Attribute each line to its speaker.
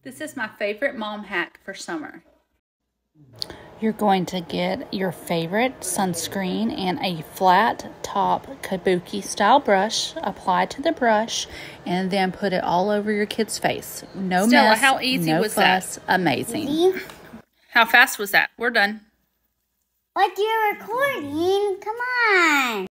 Speaker 1: This is my favorite mom hack for summer.
Speaker 2: You're going to get your favorite sunscreen and a flat top kabuki style brush, apply to the brush, and then put it all over your kid's face. No
Speaker 1: Stella,
Speaker 2: mess,
Speaker 1: how easy
Speaker 2: no
Speaker 1: was
Speaker 2: fuss,
Speaker 1: that?
Speaker 2: amazing.
Speaker 1: How fast was that? We're done.
Speaker 3: But you're recording. Come on.